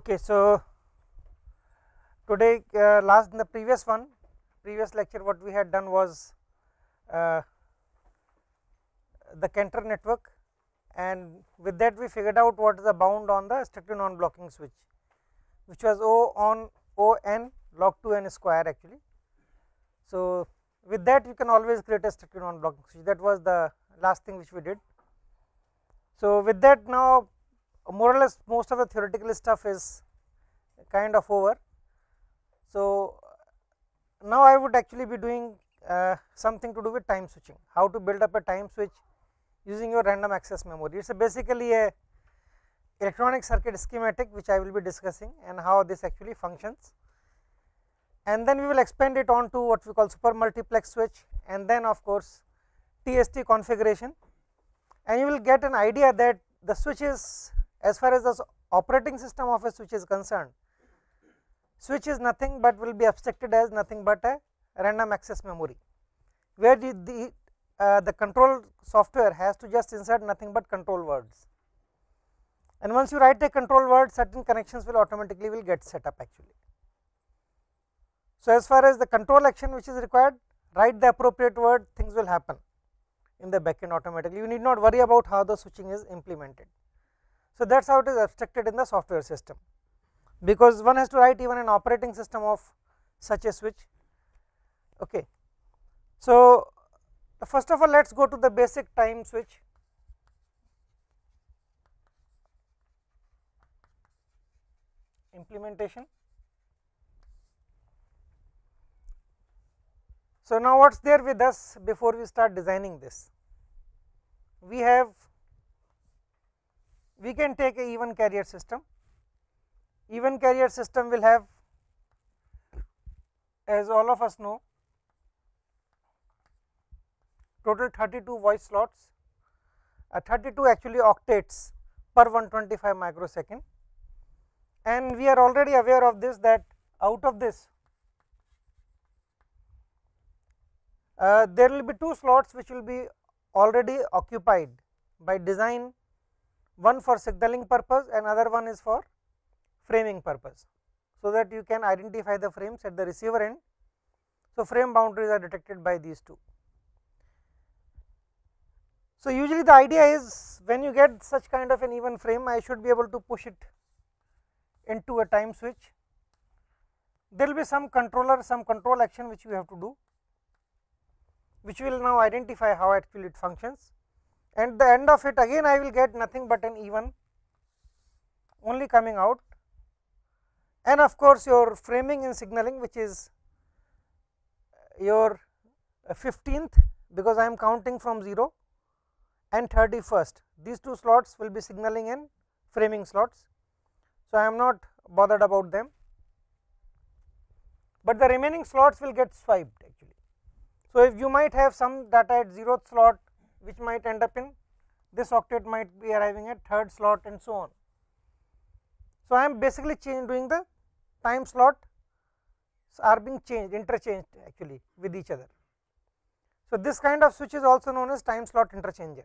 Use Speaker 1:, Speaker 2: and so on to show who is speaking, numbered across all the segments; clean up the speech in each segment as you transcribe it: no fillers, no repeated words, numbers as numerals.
Speaker 1: Okay, so today in the previous lecture what we had done was the Cantor network, and with that we figured out what is the bound on the strictly non-blocking switch, which was O on O n log 2 n square actually. So with that you can always create a strictly non-blocking switch. That was the last thing which we did. So with that, now more or less most of the theoretical stuff is kind of over. So now I would actually be doing something to do with time switching, how to build up a time switch using your random access memory. It is basically a electronic circuit schematic which I will be discussing, and how this actually functions, and then we will expand it on to what we call super multiplex switch, and then of course TST configuration, and you will get an idea that the switch is, as far as the operating system of a switch is concerned, switch is nothing but will be abstracted as nothing but a random access memory, where the control software has to just insert nothing but control words, and once you write a control word, certain connections will automatically get set up actually. So as far as the control action which is required, write the appropriate word, things will happen in the backend automatically. You need not worry about how the switching is implemented. So that is how it is abstracted in the software system, because one has to write even an operating system of such a switch. Okay. So first of all, let us go to the basic time switch. Implementation. So now what is there with us before we start designing this? We can take a even carrier system. Even carrier system will have, as all of us know, total 32 voice slots, 32 actually octates per 125 microsecond, and we are already aware of this, that out of this there will be 2 slots which will be already occupied by design, one for signaling purpose and another one is for framing purpose, so that you can identify the frames at the receiver end. So frame boundaries are detected by these 2. So usually the idea is, when you get such kind of an even frame, I should be able to push it into a time switch. There will be some controller, some control action which we have to do, which will now identify how actually it functions, and at the end of it again I will get nothing but an even only coming out, and of course your framing and signaling, which is your 15th, because I am counting from 0, and 31st, these 2 slots will be signaling and framing slots. So I am not bothered about them, but the remaining slots will get swiped actually. So if you might have some data at 0th slot, which might end up in this octet, might be arriving at 3rd slot, and so on. So I am basically doing the time slot are being interchanged actually with each other. So this kind of switch is also known as time slot interchanger.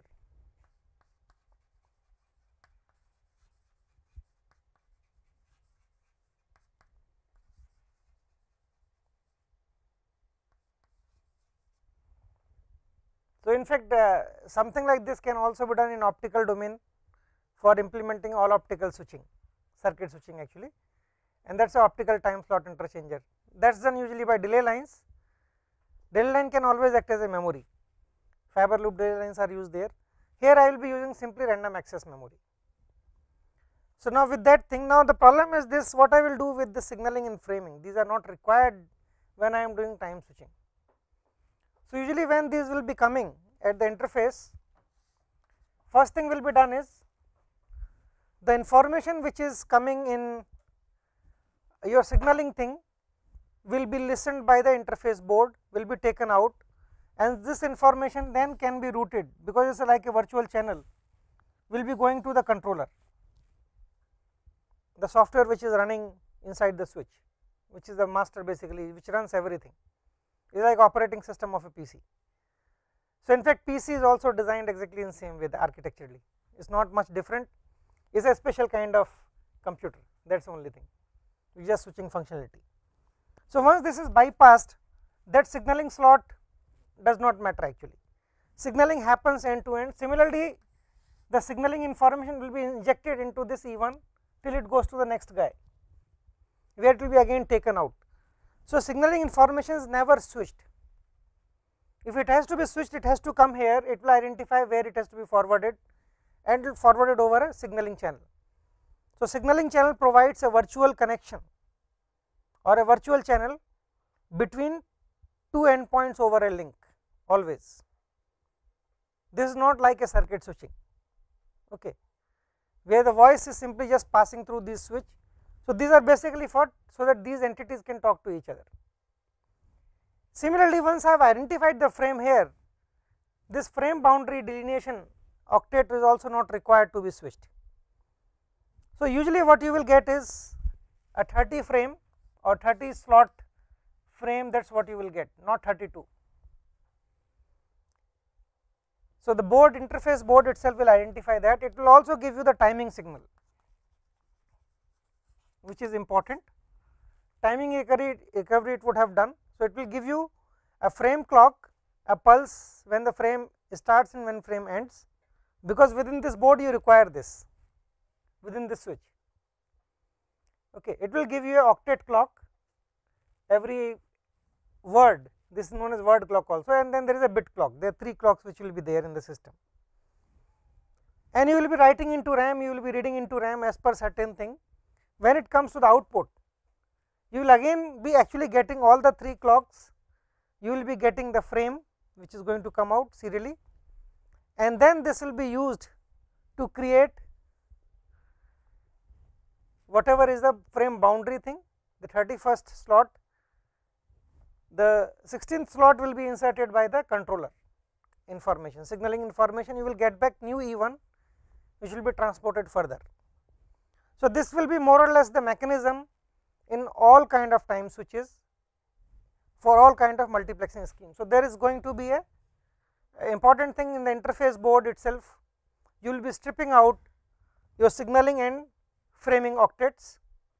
Speaker 1: So in fact something like this can also be done in optical domain for implementing all optical switching, circuit switching actually, and that is an optical time slot interchanger. That is done usually by delay lines. Delay line can always act as a memory, fiber loop delay lines are used there. Here I will be using simply random access memory. So now with that thing, now the problem is this, what I will do with the signaling and framing, these are not required when I am doing time switching. So usually when these will be coming at the interface, first thing will be done is, the information which is coming in your signaling thing will be listened by the interface board, will be taken out, and this information then can be routed, because it is like a virtual channel, will be going to the controller, the software which is running inside the switch, which is the master basically, which runs everything. It is like operating system of a PC. So in fact PC is also designed exactly in the same way, architecturally it is not much different, is a special kind of computer that is the only thing, which is just switching functionality. So, once this is bypassed, that signaling slot does not matter actually, signaling happens end to end. Similarly, the signaling information will be injected into this E1 till it goes to the next guy, where it will be again taken out. So, signaling information is never switched. If it has to be switched, it has to come here, it will identify where it has to be forwarded and will forward it over a signaling channel. So, signaling channel provides a virtual connection or a virtual channel between two endpoints over a link always. This is not like a circuit switching, okay, where the voice is simply just passing through this switch. So, these are basically for so that these entities can talk to each other. Similarly, once I have identified the frame here, this frame boundary delineation octet is also not required to be switched. So, usually what you will get is a 30 frame or 30 slot frame, that is what you will get, not 32. So, the board interface board itself will identify that. It will also give you the timing signal, which is important. Timing recovery it would have done. So, it will give you a frame clock, a pulse when the frame starts and when frame ends, because within this board you require this, within this switch. Okay. It will give you a octet clock every word, this is known as word clock also, and then there is a bit clock. There are 3 clocks which will be there in the system, and you will be writing into RAM, you will be reading into RAM as per certain thing. When it comes to the output, you will again be actually getting all the 3 clocks, you will be getting the frame which is going to come out serially, and then this will be used to create whatever is the frame boundary thing, the 31st slot. The 16th slot will be inserted by the controller information, signaling information. You will get back new E1 which will be transported further. So, this will be more or less the mechanism in all kind of time switches for all kind of multiplexing schemes. So, there is going to be a important thing in the interface board itself. You will be stripping out your signaling and framing octets.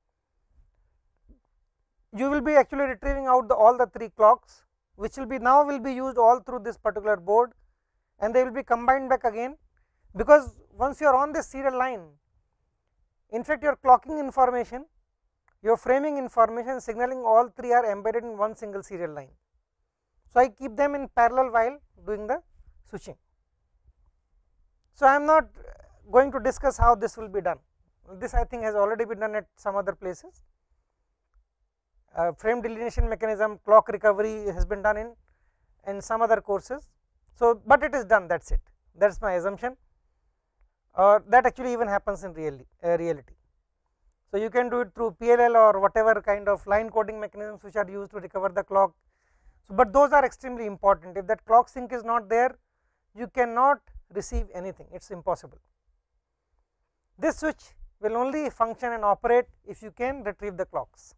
Speaker 1: You will be actually retrieving out all the 3 clocks, which will be now will be used all through this particular board, and they will be combined back again, because once you are on this serial line, in fact your clocking information, your framing information, signaling, all 3 are embedded in one single serial line. So, I keep them in parallel while doing the switching. So, I am not going to discuss how this will be done. This I think has already been done at some other places. Frame delineation mechanism, clock recovery has been done in some other courses. So, but it is done, that is it, that is my assumption, that actually even happens in reality. So, you can do it through PLL or whatever kind of line coding mechanisms which are used to recover the clock. So, but those are extremely important. If that clock sync is not there, you cannot receive anything, it is impossible. This switch will only function and operate if you can retrieve the clocks.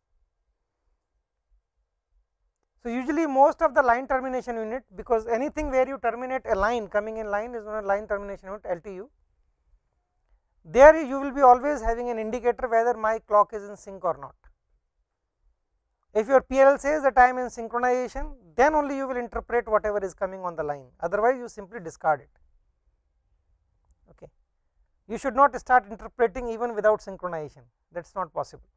Speaker 1: So, usually most of the line termination unit, because anything where you terminate a line coming in line is known as line termination unit, LTU. There you will be always having an indicator whether my clock is in sync or not. If your PLL says that I am in synchronization, then only you will interpret whatever is coming on the line, otherwise you simply discard it. Okay. You should not start interpreting even without synchronization, that is not possible.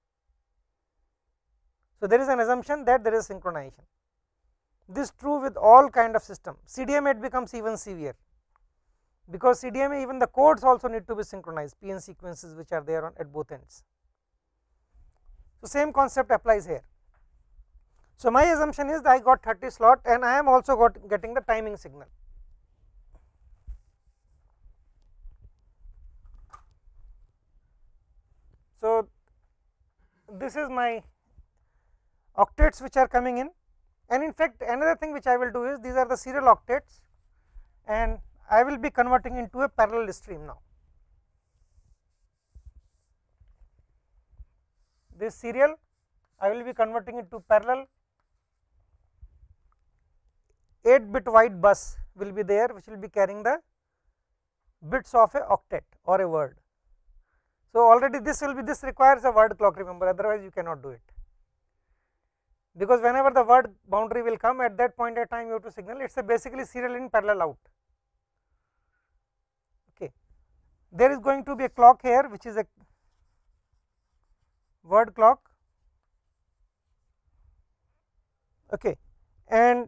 Speaker 1: So, there is an assumption that there is synchronization. This is true with all kind of system. CDMA it becomes even severe, because CDMA even the codes also need to be synchronized, PN sequences which are there at both ends. So, same concept applies here. So, my assumption is that I got 30 slot and I am also getting the timing signal. So, this is my octets which are coming in, and in fact another thing which I will do is these are the serial octets, and I will be converting into a parallel stream now. This serial I will be converting it to parallel. 8-bit wide bus will be there which will be carrying the bits of a octet or a word. So, already this will be, this requires a word clock, remember, otherwise you cannot do it, because whenever the word boundary will come, at that point at time you have to signal. It is a basically serial in, parallel out. Okay. There is going to be a clock here, which is a word clock, okay. And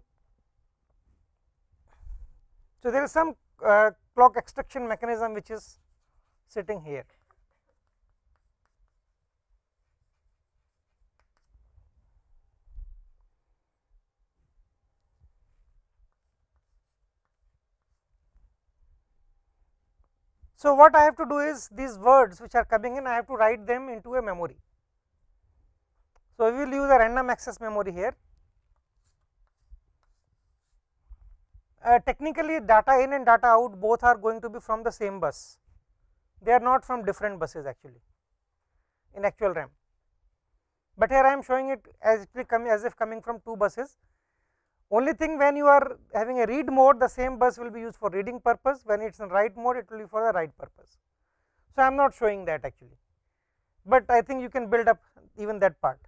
Speaker 1: so there is some clock extraction mechanism which is sitting here. So, what I have to do is, these words which are coming in, I have to write them into a memory. So, we will use a random access memory here. Technically, data in and data out both are going to be from the same bus, they are not from different buses actually in actual RAM, but here I am showing it as if coming from two buses. Only thing, when you are having a read mode, the same bus will be used for reading purpose, when it is in write mode, it will be for the write purpose. So, I am not showing that actually, but I think you can build up even that part.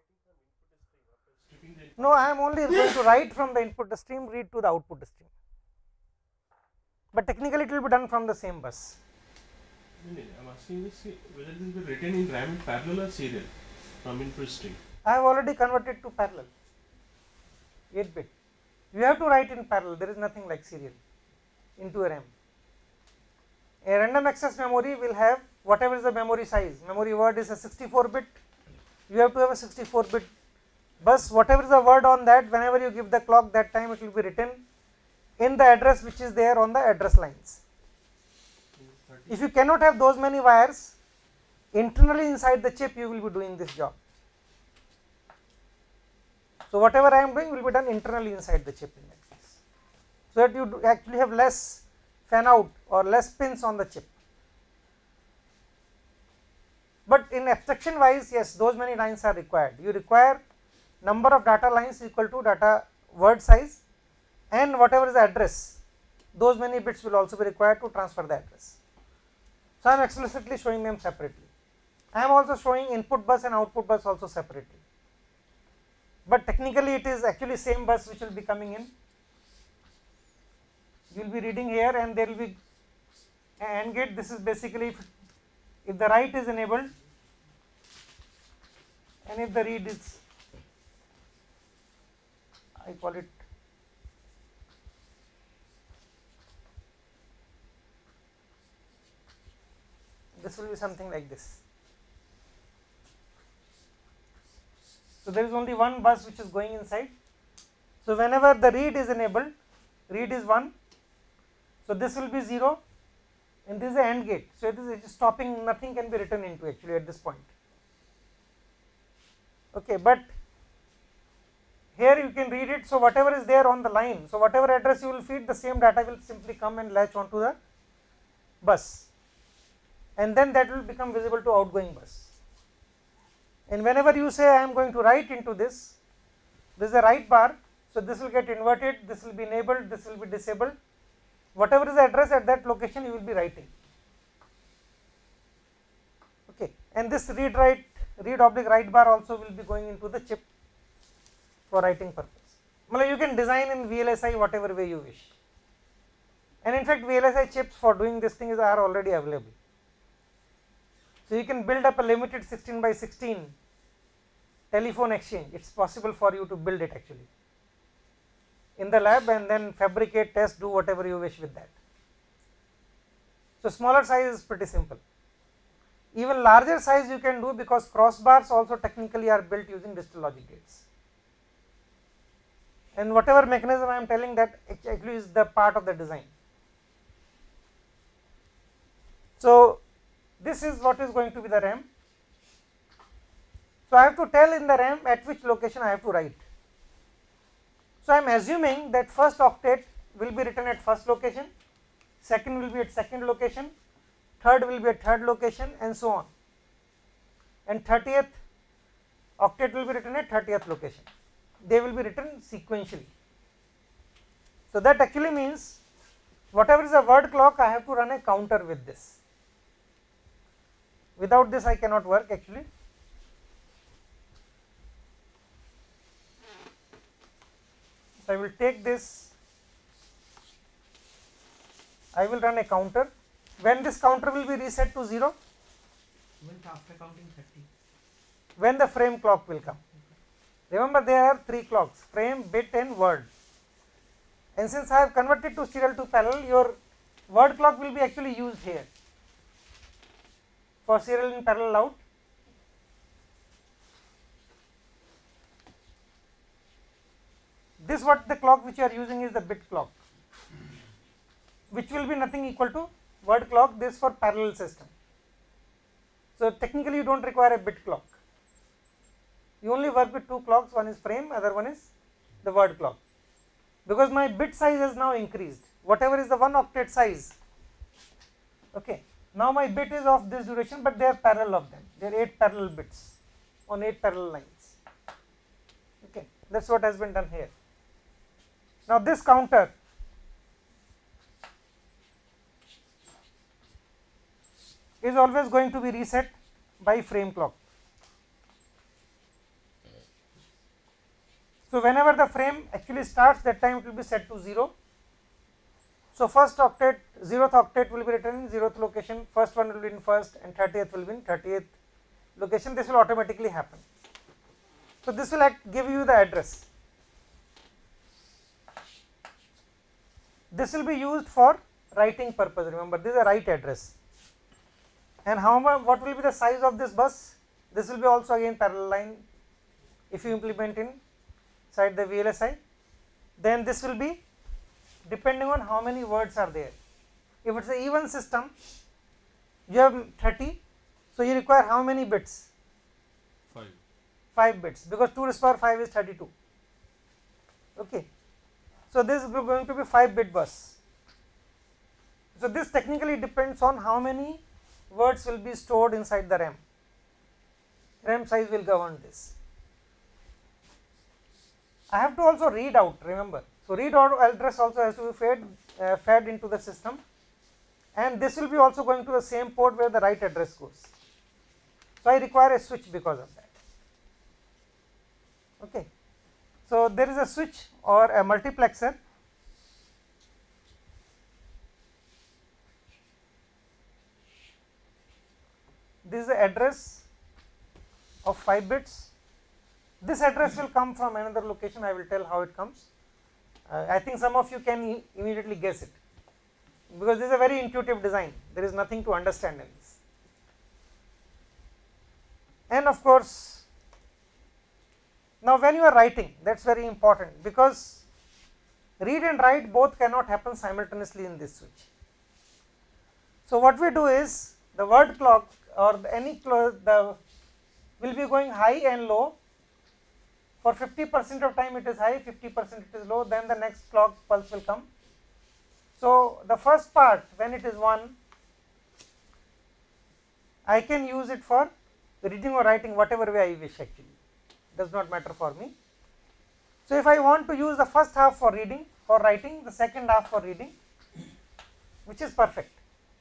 Speaker 1: No, I am only going to write from the input stream, read to the output stream, but technically it will be done from the same bus.
Speaker 2: I am asking this, whether this will be written in RAM in parallel or serial from input stream.
Speaker 1: I have already converted to parallel, 8 bit. You have to write in parallel, there is nothing like serial into a RAM. A random access memory will have whatever is the memory size. Memory word is a 64 bit, you have to have a 64 bit bus. Whatever is the word on that, whenever you give the clock, that time it will be written in the address which is there on the address lines. If you cannot have those many wires, internally inside the chip you will be doing this job. So, whatever I am doing will be done internally inside the chip in that case, so that you actually have less fan out or less pins on the chip. But in abstraction wise, yes, those many lines are required. You require number of data lines equal to data word size, and whatever is the address, those many bits will also be required to transfer the address. So, I am explicitly showing them separately. I am also showing input bus and output bus also separately, but technically it is actually same bus which will be coming in. You will be reading here and there will be an AND gate. This is basically if the write is enabled and if the read is, I call it this will be something like this. So, there is only one bus which is going inside. So, whenever the read is enabled, read is 1. So, this will be 0 and this is the AND gate. So, it is stopping, nothing can be written into actually at this point. Okay, but here you can read it. So, whatever is there on the line, so whatever address you will feed, the same data will simply come and latch onto the bus, and then that will become visible to outgoing bus. And whenever you say I am going to write into this, this is a write bar. So, this will get inverted, this will be enabled, this will be disabled. Whatever is the address at that location, you will be writing. Okay, and this read oblique write bar also will be going into the chip for writing purpose. Well, you can design in VLSI whatever way you wish, and in fact VLSI chips for doing this thing are already available. So, you can build up a limited 16 by 16 telephone exchange. It is possible for you to build it actually in the lab and then fabricate, test, do whatever you wish with that. So, smaller size is pretty simple. Even larger size you can do, because crossbars also technically are built using digital logic gates, and whatever mechanism I am telling, that actually is the part of the design. So, this is what is going to be the RAM. So, I have to tell in the RAM at which location I have to write. So, I am assuming that first octet will be written at first location, second will be at second location, third will be at third location, and so on, and 30th octet will be written at 30th location. They will be written sequentially. So, that actually means whatever is the word clock, I have to run a counter with this. without this I cannot work actually. So I will take this, I will run a counter. When this counter will be reset to 0?
Speaker 3: After counting 30.
Speaker 1: When the frame clock will come. Remember there are 3 clocks, frame, bit and word. And since I have converted to serial to parallel, your word clock will be actually used here for serial in parallel out. This what the clock which you are using is the bit clock, which will be nothing equal to word clock, this for parallel system. So technically you do not require a bit clock, you only work with 2 clocks, one is frame, other one is the word clock. Because my bit size has now increased, whatever is the 1 octet size, okay. Now my bit is of this duration, but they are parallel of them, they are 8 parallel bits on 8 parallel lines, okay. That is what has been done here. Now this counter is always going to be reset by frame clock. So whenever the frame actually starts, that time it will be set to 0. So first octet, 0th octet will be written in 0th location, first one will be in first and 30th will be in 30th location. This will automatically happen. So this will give you the address. This will be used for writing purpose. Remember, this is a write address. And what will be the size of this bus? This will be also again parallel line. If you implement inside the VLSI, then this will be depending on how many words are there. If it is an even system, you have 30, so you require how many bits?
Speaker 2: 5.
Speaker 1: 5 bits, because 2 to the power 5 is 32. Okay. So this is going to be 5 bit bus. So this technically depends on how many words will be stored inside the RAM. RAM size will govern this. I have to also read out, remember. So read out address also has to be fed into the system, and this will be also going to the same port where the write address goes. So I require a switch because of that. Okay. So there is a switch or a multiplexer. This is the address of 5 bits. This address will come from another location. I will tell how it comes. I think some of you can immediately guess it, because this is a very intuitive design. There is nothing to understand in this. And of course, now when you are writing, that is very important, because read and write both cannot happen simultaneously in this switch. So what we do is, the word clock or any clock will be going high and low. For 50% of time it is high, 50% it is low, then the next clock pulse will come. So the first part, when it is 1, I can use it for reading or writing whatever way I wish actually, does not matter for me. So if I want to use the first half for reading, for writing, the second half for reading, which is perfect.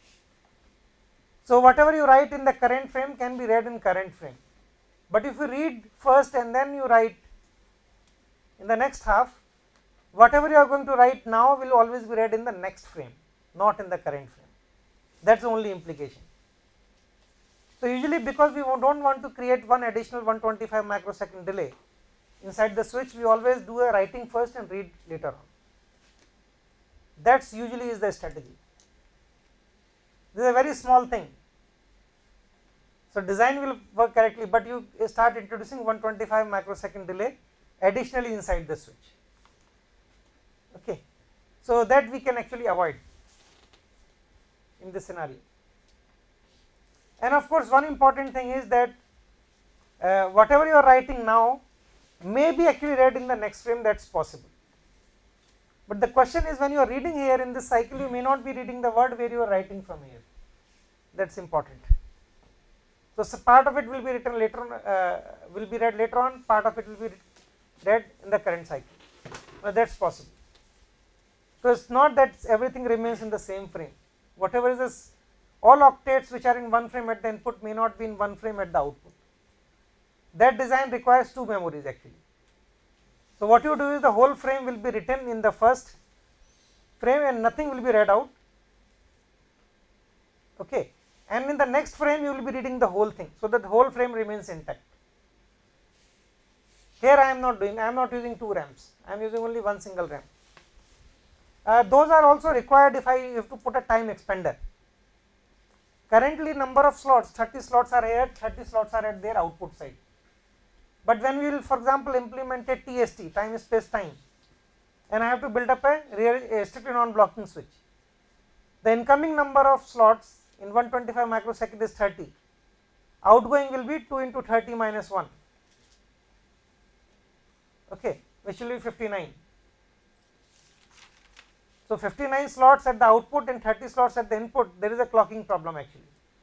Speaker 1: So whatever you write in the current frame can be read in current frame, but if you read first and then you write in the next half, whatever you are going to write now will always be read in the next frame, not in the current frame. That is the only implication. So usually, because we do not want to create one additional 125 microsecond delay inside the switch, we always do a writing first and read later on. That usually is the strategy. This is a very small thing. So design will work correctly, but you start introducing 125 microsecond delay additionally inside the switch. Okay. So that we can actually avoid in this scenario. And of course, one important thing is that whatever you are writing now may be actually read in the next frame, that is possible. But the question is, when you are reading here in this cycle, you may not be reading the word where you are writing from here. That is important. So part of it will be written later on, will be read later on, part of it will be read in the current cycle. Now that is possible. So it is not that everything remains in the same frame. Whatever is this all octets which are in one frame at the input may not be in one frame at the output. That design requires two memories actually. So, what you do is the whole frame will be written in the first frame and nothing will be read out, okay. And in the next frame you will be reading the whole thing, so that the whole frame remains intact. Here I am not doing, I am not using two RAMs, I am using only one single RAM. Those are also required if I have to put a time expander. Currently number of slots, 30 slots are here, 30 slots are at their output side. But when we will for example implement a TST, time space time, and I have to build up a strictly non-blocking switch, the incoming number of slots in 125 microsecond is 30, outgoing will be 2 into 30 minus 1, okay, which will be 59. So, 59 slots at the output and 30 slots at the input, there is a clocking problem actually.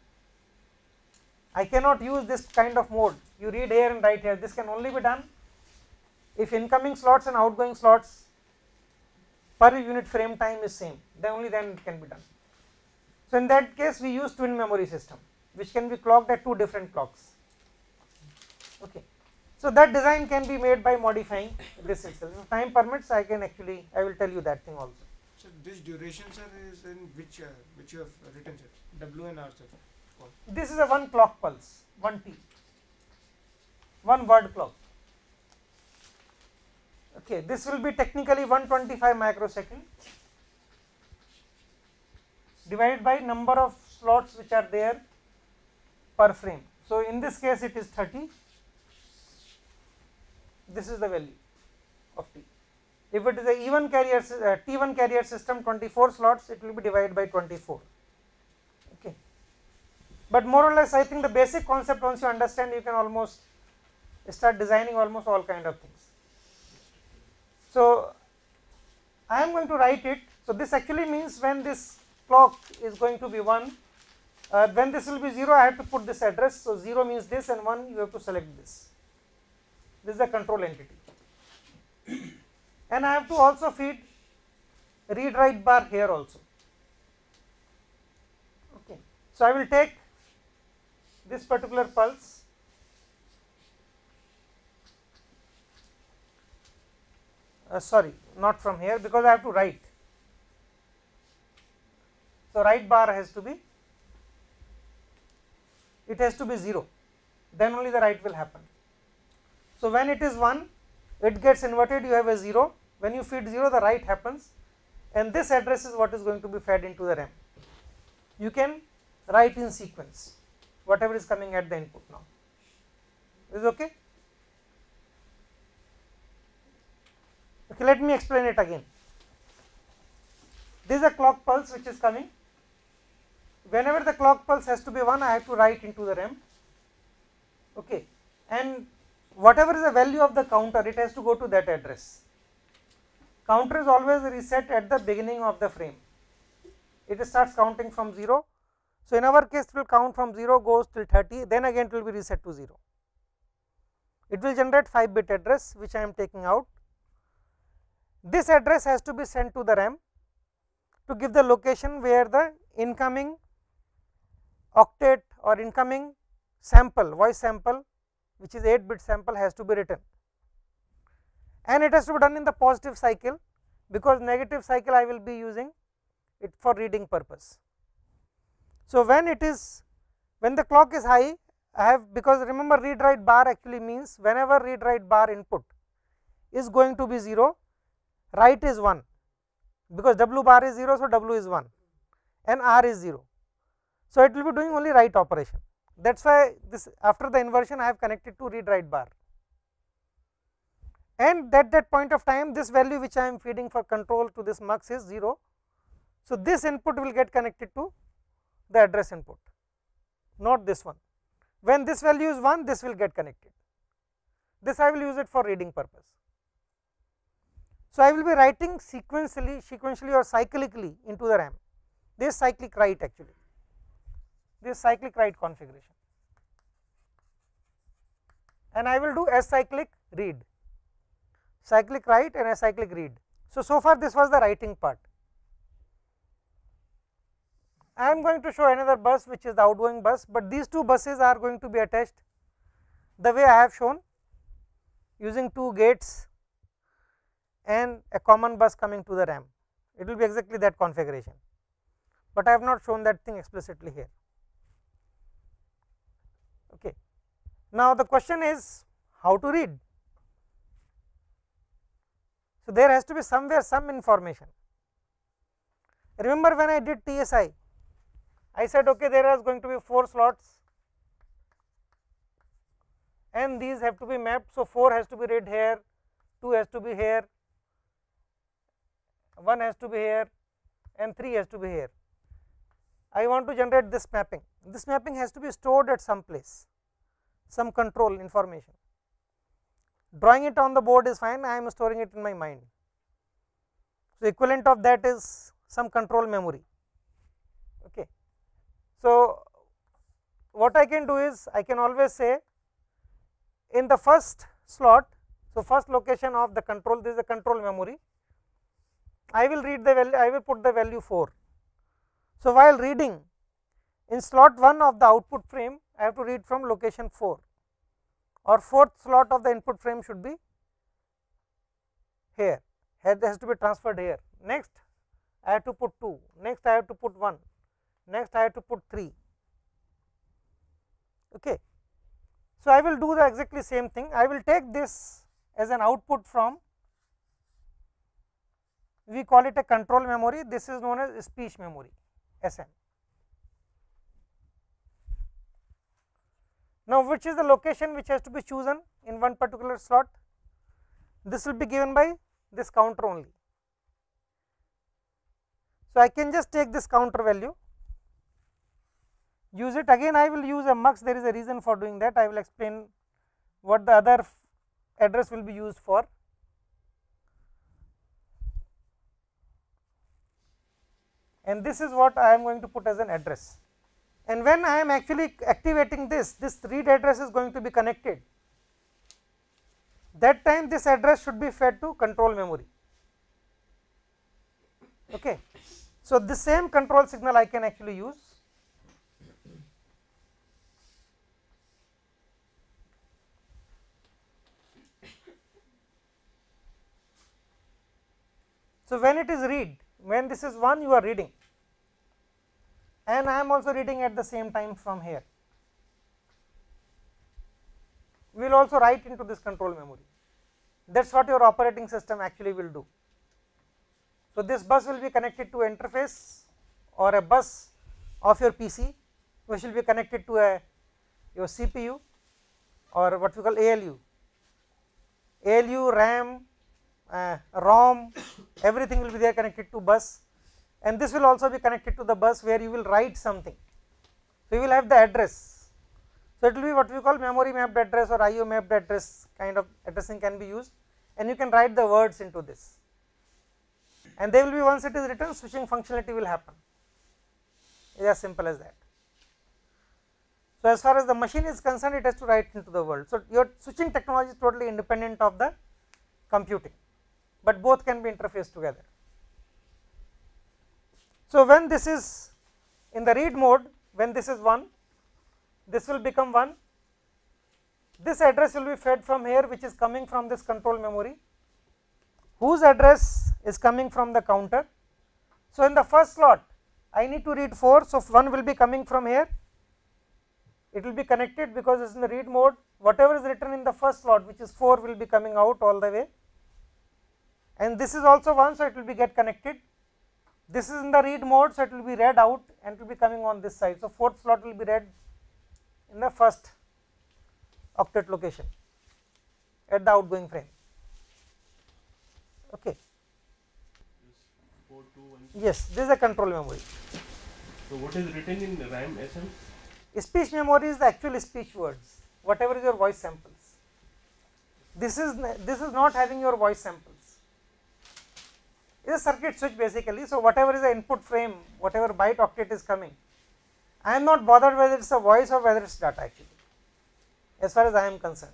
Speaker 1: I cannot use this kind of mode, you read here and write here, this can only be done if incoming slots and outgoing slots per unit frame time is same, then only then it can be done. So, in that case we use twin memory system which can be clocked at two different clocks, okay. So, that design can be made by modifying this itself. If time permits, I can actually, I will tell you that thing also.
Speaker 4: So, this duration sir is in which you have written sir, W and R sir?
Speaker 1: This is a one clock pulse, 1 T, one word clock, okay. This will be technically 125 microsecond divided by number of slots which are there per frame. So, in this case it is 30, this is the value of T. If it is a even carrier T1 carrier system, 24 slots, it will be divided by 24, okay. But more or less I think the basic concept once you understand, you can almost start designing almost all kind of things. So, I am going to write it. So, this actually means when this clock is going to be 1, when this will be 0, I have to put this address. So, 0 means this and 1 you have to select this. This is the control entity. And I have to also feed read write bar here also, okay. So, I will take this particular pulse, sorry, not from here because I have to write. So, write bar has to be, it has to be 0, then only the write will happen. So, when it is 1, it gets inverted, you have a 0, when you feed 0 the write happens and this address is what is going to be fed into the RAM. You can write in sequence whatever is coming at the input now, is okay. Okay, let me explain it again. This is a clock pulse which is coming, whenever the clock pulse has to be 1, I have to write into the RAM, okay. And whatever is the value of the counter, it has to go to that address. Counter is always reset at the beginning of the frame, it starts counting from 0. So, in our case it will count from 0 goes till 30, then again it will be reset to 0. It will generate 5-bit address which I am taking out. This address has to be sent to the RAM to give the location where the incoming octet or incoming sample, voice sample, which is 8-bit sample, has to be written, and it has to be done in the positive cycle because negative cycle I will be using it for reading purpose. So, when it is, when the clock is high, I have, because remember read write bar actually means whenever read write bar input is going to be 0, write is 1 because W bar is 0, so W is 1 and R is 0. So, it will be doing only write operation. That is why this after the inversion I have connected to read write bar, and at that point of time this value which I am feeding for control to this mux is 0. So, this input will get connected to the address input, not this one. When this value is 1, this will get connected, this I will use it for reading purpose. So, I will be writing sequentially or cyclically into the RAM, this cyclic write actually, this cyclic write configuration, and I will do acyclic read, cyclic write and acyclic read. So, so far this was the writing part. I am going to show another bus which is the outgoing bus, but these two buses are going to be attached the way I have shown, using two gates and a common bus coming to the RAM. It will be exactly that configuration, but I have not shown that thing explicitly here. Okay. Now, the question is how to read. So, there has to be somewhere some information. Remember when I did TSI, I said okay, there is going to be 4 slots and these have to be mapped. So, 4 has to be read here, 2 has to be here, 1 has to be here and 3 has to be here. I want to generate this mapping. This mapping has to be stored at some place, some control information. Drawing it on the board is fine, I am storing it in my mind. So, equivalent of that is some control memory. Okay. So, what I can do is I can always say in the first slot, so first location of the control, this is the control memory, I will read the value, I will put the value 4. So, while reading in slot 1 of the output frame, I have to read from location 4, or 4th slot of the input frame should be here, head has to be transferred here. Next I have to put 2, next I have to put 1, next I have to put 3. Okay. So, I will do the exactly same thing. I will take this as an output from, we call it a control memory, this is known as speech memory, SM. Now, which is the location which has to be chosen in one particular slot? This will be given by this counter only. So, I can just take this counter value, use it again. I will use a mux, there is a reason for doing that. I will explain what the other address will be used for. And this is what I am going to put as an address. And when I am actually activating this read address is going to be connected. That time this address should be fed to control memory. Okay. So, the same control signal I can actually use. So, when it is read, when this is 1 you are reading, and I am also reading at the same time from here. We will also write into this control memory. That is what your operating system actually will do. So, this bus will be connected to interface or a bus of your PC, which will be connected to your CPU or what we call ALU, RAM, ROM, everything will be there connected to bus, and this will also be connected to the bus where you will write something. So, you will have the address. So, it will be what we call memory mapped address or IO mapped address kind of addressing can be used, and you can write the words into this, and they will be, once it is written, switching functionality will happen. It is as simple as that. So, as far as the machine is concerned, it has to write into the world. So, your switching technology is totally independent of the computing, but both can be interfaced together. So, when this is in the read mode, when this is 1, this will become 1, this address will be fed from here, which is coming from this control memory, whose address is coming from the counter. So, in the first slot I need to read 4, so 1 will be coming from here, it will be connected because it is in the read mode, whatever is written in the first slot which is 4 will be coming out all the way, and this is also 1, so it will be get connected. This is in the read mode, so it will be read out and it will be coming on this side. So, 4th slot will be read in the first octet location at the outgoing frame. Okay. Yes, this is a control memory.
Speaker 2: So, what is written in RAM SM?
Speaker 1: Speech memory is the actual speech words, whatever is your voice samples. This is not having your voice samples. It is a circuit switch basically. So, whatever is the input frame, whatever byte octet is coming, I am not bothered whether it is a voice or whether it is data actually, as far as I am concerned.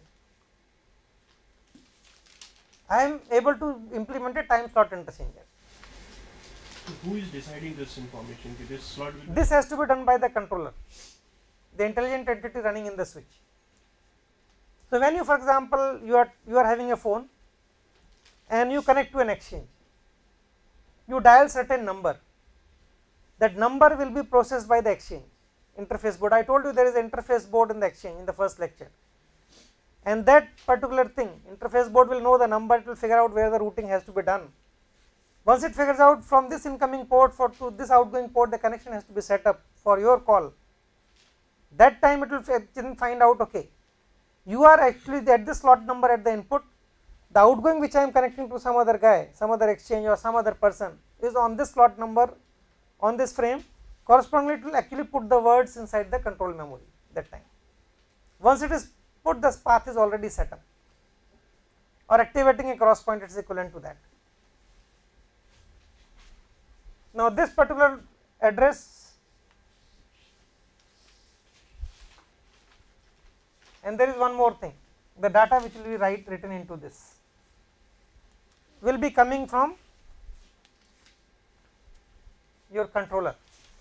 Speaker 1: I am able to implement a time slot interchanger.
Speaker 2: So who is deciding this information? This slot will
Speaker 1: This has to be done by the controller, the intelligent entity running in the switch. So when you, for example, you are having a phone and you connect to an exchange, you dial certain number, that number will be processed by the exchange interface board. I told you there is an interface board in the exchange in the first lecture, and that particular thing, interface board will know the number, it will figure out where the routing has to be done. Once it figures out from this incoming port to this outgoing port, the connection has to be set up for your call. That time it will find out, okay, you are actually at this slot number at the input, the outgoing which I am connecting to some other guy, some other exchange or some other person is on this slot number on this frame. Correspondingly, it will actually put the words inside the control memory that time. Once it is put, the path is already set up, or activating a cross point is equivalent to that. Now, this particular address, and there is one more thing, the data which will be written into this will be coming from your controller.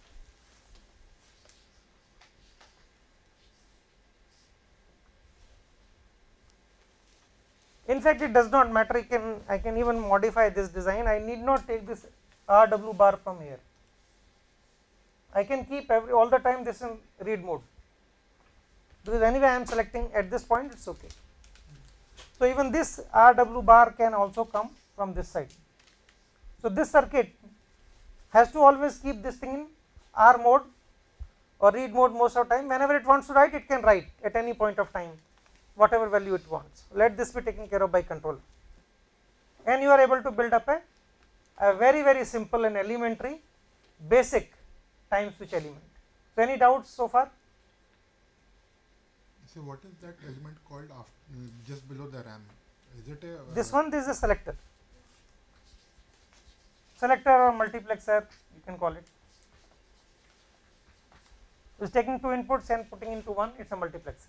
Speaker 1: In fact, it does not matter, I can even modify this design. I need not take this RW bar from here. I can keep all the time this in read mode, because anyway I am selecting at this point, it is okay. So, even this RW bar can also come from this side. So, this circuit has to always keep this thing in R mode or read mode most of the time. Whenever it wants to write, it can write at any point of time whatever value it wants. Let this be taken care of by controller, and you are able to build up a very simple and elementary basic time switch element. So, any doubts so far?
Speaker 5: So what is that element called after, just below the RAM? Is it a
Speaker 1: This one, this is a selector or multiplexer, you can call it. It is taking two inputs and putting into one, it is a multiplexer.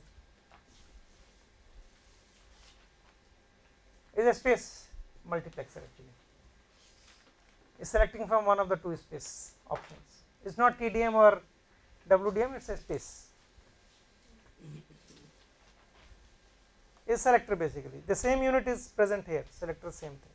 Speaker 1: It is a space multiplexer actually. It is selecting from one of the two space options. It is not TDM or WDM, it is a space. Is selector basically. The same unit is present here, selector same thing.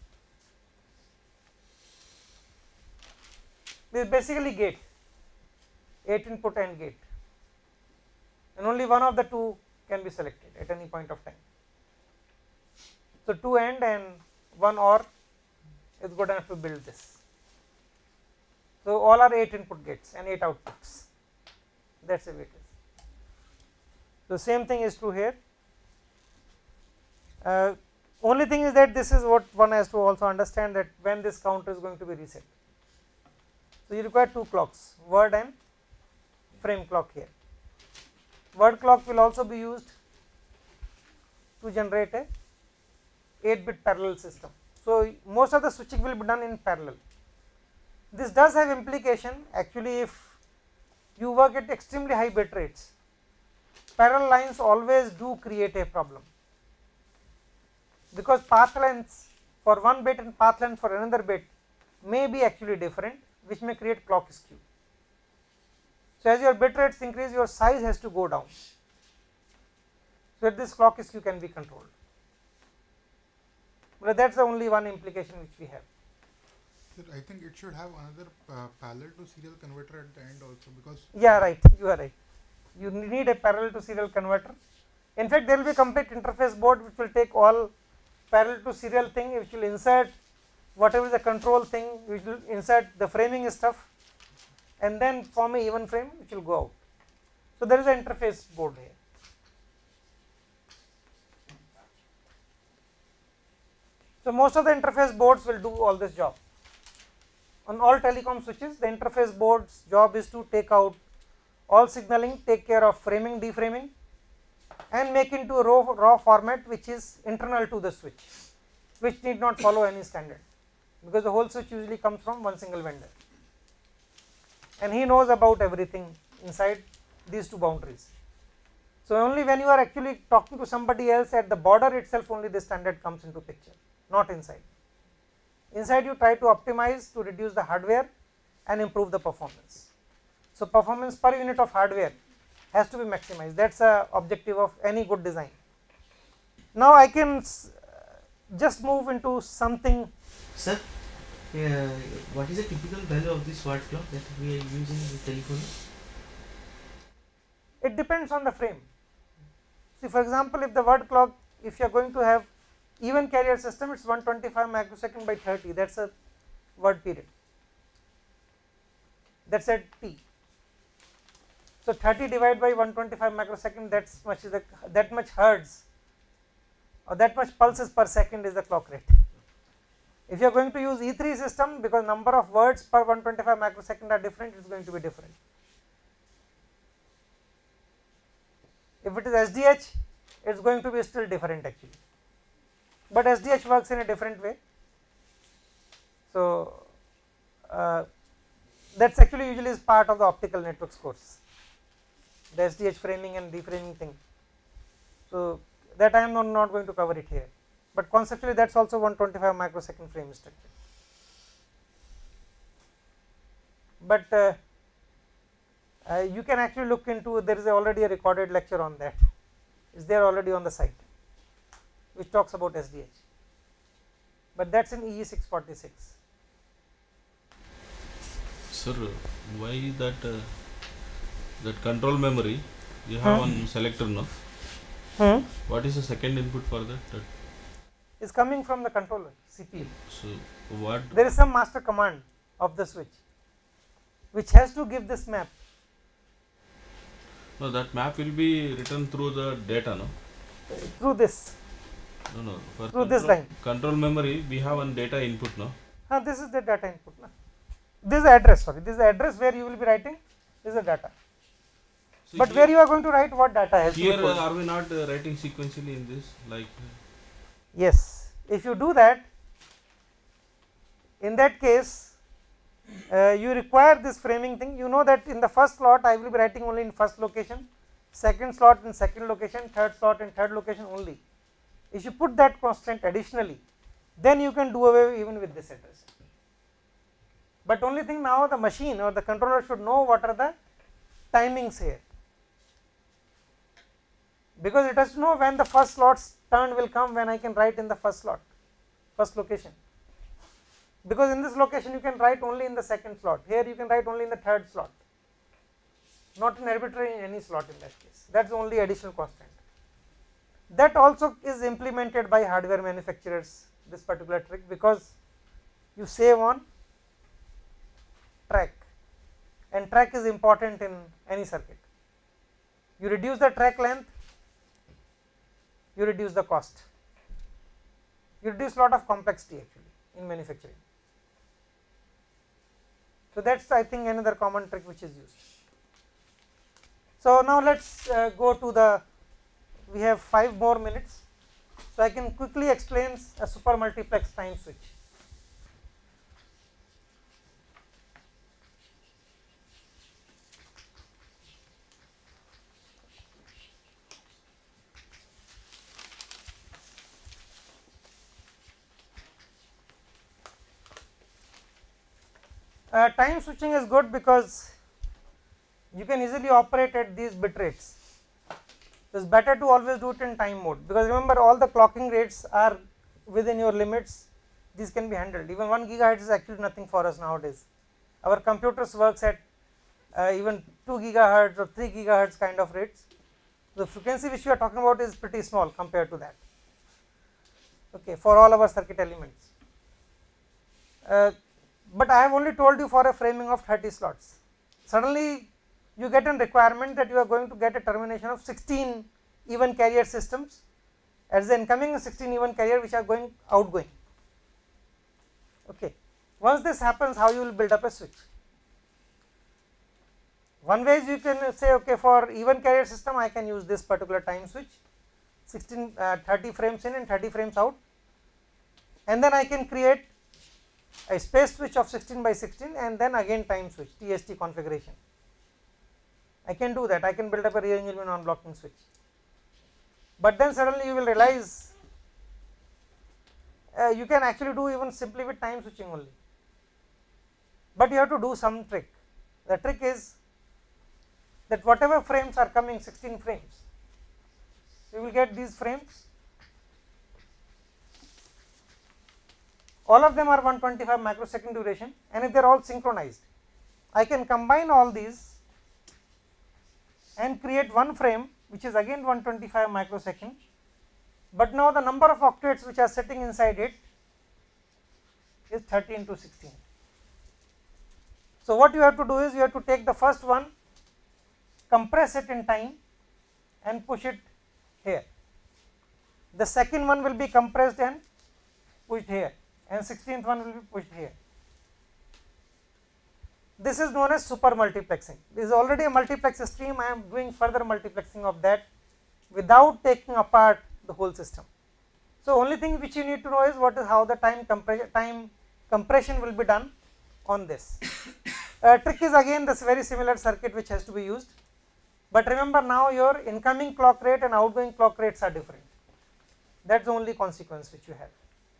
Speaker 1: This is basically gate, 8 input AND gate, and only one of the two can be selected at any point of time. So, 2 AND and 1 OR is good enough to build this. So, all are 8 input gates and 8 outputs, that is the way it is. So, same thing is true here. Only thing is that this is what one has to also understand, that when this counter is going to be reset. So, you require two clocks, word and frame clock here. Word clock will also be used to generate a 8-bit parallel system. So, most of the switching will be done in parallel. This does have implication actually, if you work at extremely high bit rates, parallel lines always do create a problem, because path lengths for one bit and path length for another bit may be actually different, which may create clock skew. So, as your bit rates increase, your size has to go down, so that this clock skew can be controlled. But that is the only one implication which we have.
Speaker 5: Sir, I think it should have another parallel to serial converter at the end also, because
Speaker 1: Yeah, right, you are right. You need a parallel to serial converter. In fact, there will be a complete interface board which will take all parallel to serial thing, which will insert whatever is the control thing, which will insert the framing stuff, and then form a even frame which will go out. So, there is an interface board here. So, most of the interface boards will do all this job. On all telecom switches, the interface board's job is to take out all signaling, take care of framing, deframing, and make into a raw format which is internal to the switch, which need not follow any standard, because the whole switch usually comes from one single vendor, and he knows about everything inside these two boundaries. So, only when you are actually talking to somebody else at the border itself, only the standard comes into picture, not inside. Inside you try to optimize to reduce the hardware and improve the performance. So, performance per unit of hardware has to be maximized, that is a objective of any good design. Now, I can just move into something.
Speaker 3: Sir, what is the typical value of this word clock that we are using in the telephone?
Speaker 1: It depends on the frame. See, for example, if the word clock, if you are going to have even carrier system, it is 125 microsecond by 30, that is a word period, that is at T. So, 30 divided by 125 microsecond, that much hertz or that much pulses per second is the clock rate. If you are going to use E3 system, because number of words per 125 microsecond are different, it is going to be different. If it is SDH, it is going to be still different actually, but SDH works in a different way. So, that is actually usually is part of the optical networks course, the SDH framing and reframing thing. So, that I am not going to cover it here, but conceptually that is also 125 microsecond frame structure. But you can actually look into, there is already a recorded lecture on that, is there already on the site, which talks about SDH, but that is in EE 646.
Speaker 6: Sir, why that that control memory you have one selector, no? What is the second input for that?
Speaker 1: Is coming from the controller CPU.
Speaker 6: So what?
Speaker 1: There is some master command of the switch which has to give this map.
Speaker 6: No, that map will be written through the data, no?
Speaker 1: Through this.
Speaker 6: No. For
Speaker 1: through this line.
Speaker 6: Control memory, we have one data input, no?
Speaker 1: This is the data input. No? This is the address. Sorry, this is the address where you will be writing. This is the data.
Speaker 6: So
Speaker 1: but where you are going to write what data has
Speaker 6: here
Speaker 1: to be
Speaker 6: are we not writing sequentially in this, like?
Speaker 1: Yes, if you do that, in that case you require this framing thing. You know that in the first slot I will be writing only in first location, second slot in second location, third slot in third location only. If you put that constraint additionally, then you can do away even with this address. But only thing, now the machine or the controller should know what are the timings here, because it has to know when the first slot's turn will come, when I can write in the first slot, first location, because in this location you can write only in the second slot, here you can write only in the third slot, not in arbitrary in any slot in that case. That is only additional constraint. That also is implemented by hardware manufacturers, this particular trick, because you save on track, and track is important in any circuit. You reduce the track length, you reduce the cost, you reduce lot of complexity actually in manufacturing. So, that is I think another common trick which is used. So, now let us go to the, we have 5 more minutes. So, I can quickly explain a super multiplex time switch. Time switching is good because you can easily operate at these bit rates. It is better to always do it in time mode, because remember all the clocking rates are within your limits, these can be handled. Even 1 gigahertz is actually nothing for us nowadays. Our computers works at even 2 gigahertz or 3 gigahertz kind of rates. The frequency which we are talking about is pretty small compared to that, okay, for all our circuit elements. But I have only told you for a framing of 30 slots. Suddenly you get a requirement that you are going to get a termination of 16 even carrier systems as the incoming and 16 even carrier which are going outgoing. Okay. Once this happens, how you will build up a switch? One way is you can say, okay, for even carrier system I can use this particular time switch, 30 frames in and 30 frames out, and then I can create a space switch of 16 by 16 and then again time switch, TST configuration. I can do that, I can build up a rearrangement non-blocking switch. But then suddenly you will realize you can actually do even simply with time switching only. but you have to do some trick. The trick is that whatever frames are coming, 16 frames, you will get these frames, all of them are 125 microsecond duration, and if they are all synchronized, I can combine all these and create one frame which is again 125 microsecond, but now the number of octets which are sitting inside it is 30 into 16. So, what you have to do is you have to take the first one, compress it in time and push it here. The second one will be compressed and pushed here, and 16th one will be pushed here. This is known as super multiplexing. This is already a multiplex stream. I am doing further multiplexing of that without taking apart the whole system. So, only thing which you need to know is what is how the time compression will be done on this. Trick is again this very similar circuit which has to be used, but remember now your incoming clock rate and outgoing clock rates are different. That is the only consequence which you have.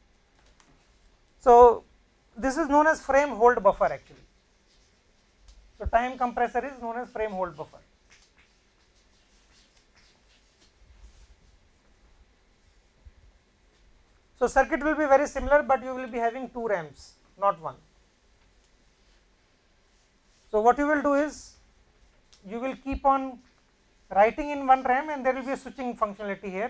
Speaker 1: So, this is known as frame hold buffer actually. So, time compressor is known as frame hold buffer. So, circuit will be very similar, but you will be having 2 RAMs, not 1. So, what you will do is you will keep on writing in one RAM and there will be a switching functionality here.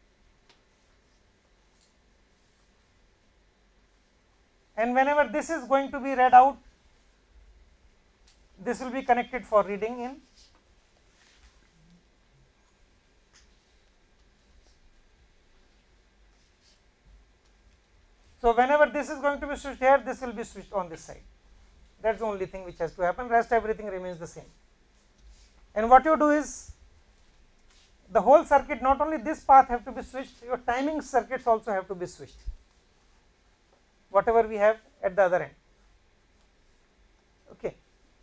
Speaker 1: And whenever this is going to be read out, this will be connected for reading in. So, whenever this is going to be switched here, this will be switched on this side. That is the only thing which has to happen, rest everything remains the same. And what you do is the whole circuit, not only this path have to be switched, your timing circuits also have to be switched, whatever we have at the other end. Okay.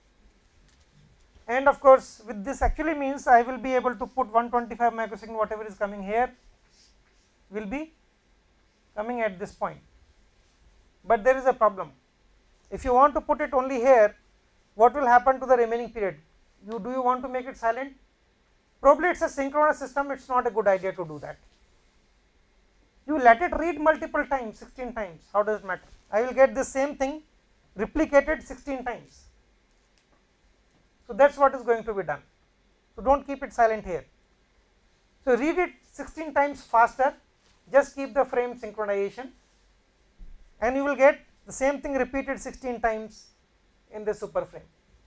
Speaker 1: And of course, with this actually means I will be able to put 125 microsecond, whatever is coming here will be coming at this point, but there is a problem. If you want to put it only here, what will happen to the remaining period? Do you want to make it silent? Probably it is a synchronous system, it is not a good idea to do that. You let it read multiple times, 16 times, how does it matter? I will get the same thing replicated 16 times. So, that is what is going to be done. So, do not keep it silent here. So, read it 16 times faster, just keep the frame synchronization and you will get the same thing repeated 16 times in the super frame.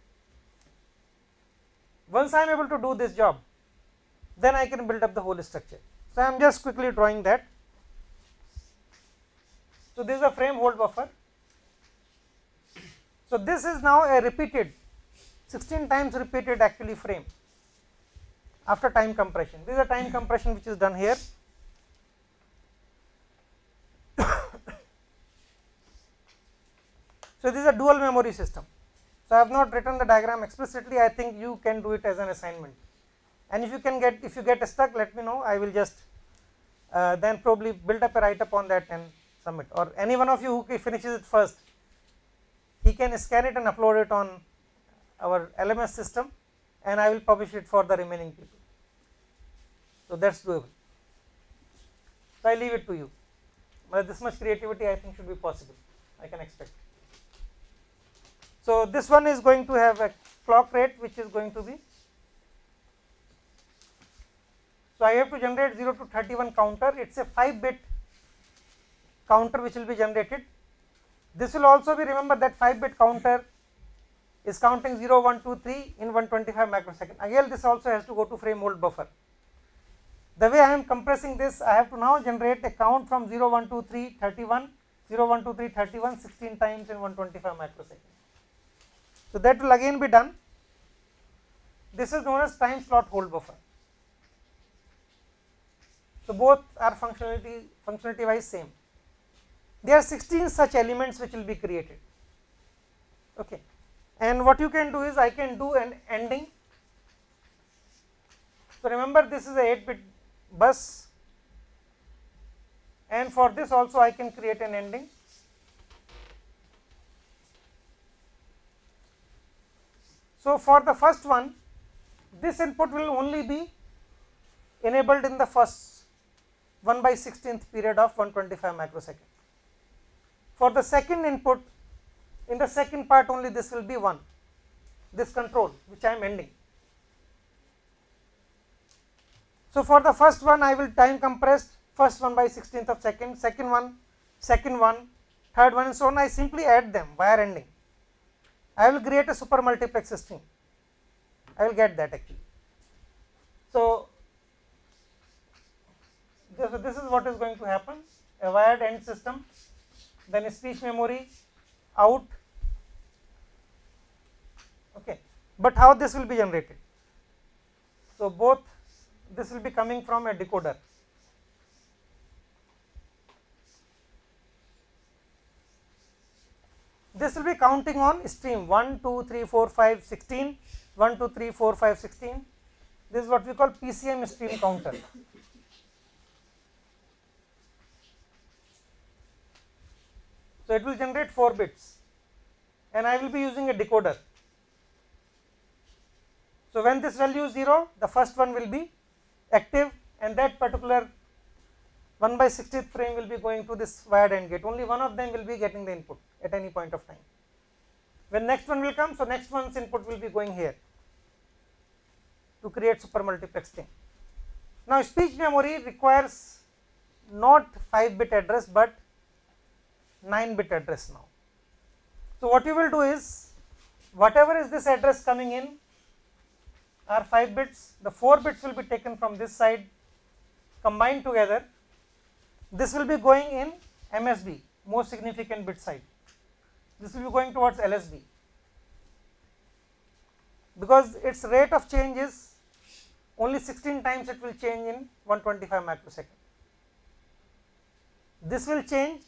Speaker 1: Once I am able to do this job, then I can build up the whole structure. So, I am just quickly drawing that. So, this is a frame hold buffer. So, this is now a repeated 16 times repeated actually frame after time compression. This is a time compression which is done here. So, this is a dual memory system. So, I have not written the diagram explicitly, I think you can do it as an assignment, and if you get stuck, let me know. I will just then probably build up a write up on that and submit, or any one of you who finishes it first, he can scan it and upload it on our LMS system and I will publish it for the remaining people. So, that is doable. So, I leave it to you, but this much creativity I think should be possible, I can expect. So, this one is going to have a clock rate which is going to be, so I have to generate 0 to 31 counter, it is a 5-bit counter which will be generated. This will also be, remember that 5-bit counter is counting 0, 1, 2, 3 in 125 microsecond. Again, this also has to go to frame hold buffer. The way I am compressing this, I have to now generate a count from 0, 1, 2, 3, 31, 0, 1, 2, 3, 31, 16 times in 125 microsecond. So, that will again be done. This is known as time slot hold buffer. So, both are functionality wise same. There are 16 such elements which will be created. Okay. And what you can do is I can do an ending. So, remember this is a 8-bit bus, and for this also I can create an ending. So, for the first one, this input will only be enabled in the first 1/16th period of 125 microsecond. For the second input, in the second part only this will be 1, this control which I am ending. So, for the first one I will time compress first 1/16th of second, second one, third one and so on. I simply add them wire ending. I will create a super multiplex string. I will get that actually. So, this is what is going to happen, a wired end system, then speech memory, out. Okay. But how this will be generated? So, both this will be coming from a decoder. This will be counting on stream 1, 2, 3, 4, 5, 16, 1, 2, 3, 4, 5, 16. This is what we call PCM stream counter. So, it will generate 4 bits and I will be using a decoder. So, when this value is 0, the first one will be active and that particular 1/60th frame will be going to this wired AND gate. Only one of them will be getting the input at any point of time. When next one will come, so next one's input will be going here to create super multiplexing. Now, speech memory requires not 5-bit address, but 9-bit address now. So, what you will do is, whatever is this address coming in are 5 bits, the 4 bits will be taken from this side, combined together. This will be going in MSB, most significant bit side. This will be going towards LSB, because its rate of change is only 16 times it will change in 125 microsecond. This will change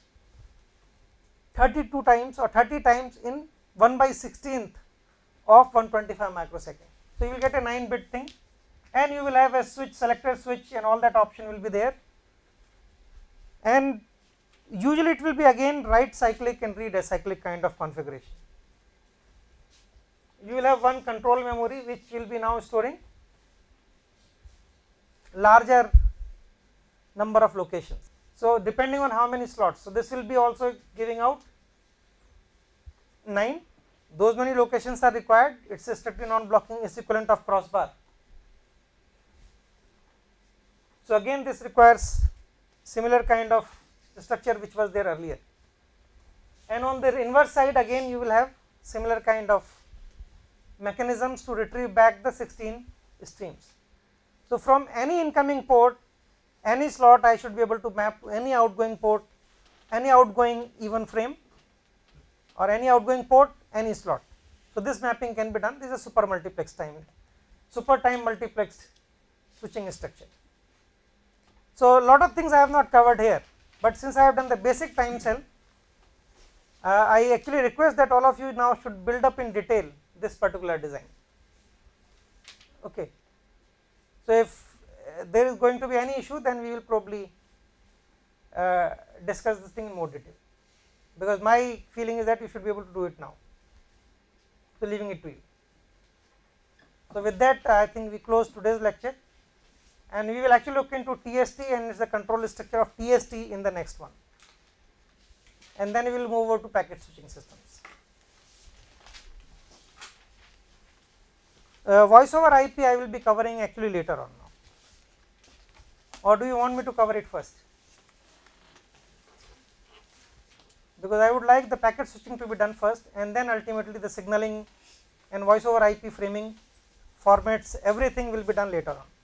Speaker 1: 32 times or 30 times in 1/16th of 125 microsecond. So, you will get a 9-bit thing and you will have a switch, selector switch and all that option will be there, and usually it will be again write cyclic and read acyclic kind of configuration. You will have one control memory which will be now storing larger number of locations. So, depending on how many slots. So, this will be also giving out 9, those many locations are required. It is strictly non-blocking is equivalent of crossbar. So, again this requires similar kind of structure which was there earlier, and on the inverse side again you will have similar kind of mechanisms to retrieve back the 16 streams. So, from any incoming port, any slot I should be able to map to any outgoing port, any outgoing even frame, or any outgoing port, any slot. So, this mapping can be done. This is a super multiplex time, super time multiplexed switching structure. So, a lot of things I have not covered here, but since I have done the basic time cell, I actually request that all of you now should build up in detail this particular design. Okay. So, if there is going to be any issue, then we will probably discuss this thing in more detail, because my feeling is that you should be able to do it now. So, leaving it to you. So, with that I think we close today's lecture, and we will actually look into TST and its the control structure of TST in the next one, and then we will move over to packet switching systems. Voice over IP I will be covering actually later on now, or do you want me to cover it first? Because I would like the packet switching to be done first, and then ultimately the signaling and voice over IP framing formats, everything will be done later on.